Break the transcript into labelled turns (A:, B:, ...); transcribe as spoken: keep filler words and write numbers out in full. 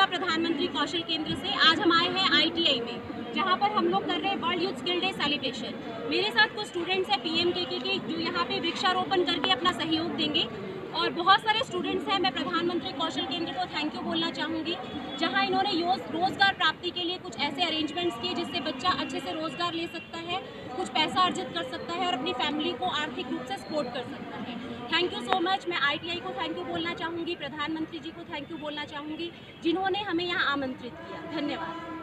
A: प्रधानमंत्री कौशल केंद्र से। आज हम आए हैं आई टी आई में, जहाँ पर हम लोग कर रहे हैं world youth skill day celebration. मेरे साथ कुछ स्टूडेंट्स हैं पी एम के के के जो यहाँ पे वृक्षारोपण करके अपना सहयोग देंगे, और बहुत सारे स्टूडेंट्स हैं। मैं प्रधानमंत्री कौशल केंद्र को थैंक यू बोलना चाहूँगी, जहाँ इन्होंने रोजगार प्राप्ति के लिए कुछ ऐसे अरेंजमेंट्स किए जिससे बच्चा अच्छे से रोजगार ले सकता है, कुछ पैसा अर्जित कर सकता है और अपनी फैमिली को आर्थिक रूप से सपोर्ट कर सकता है। Thank you so much. मैं आई टी आई को थैंक यू बोलना चाहूँगी, प्रधानमंत्री जी को थैंक यू बोलना चाहूँगी, जिन्होंने हमें यहाँ आमंत्रित किया। धन्यवाद।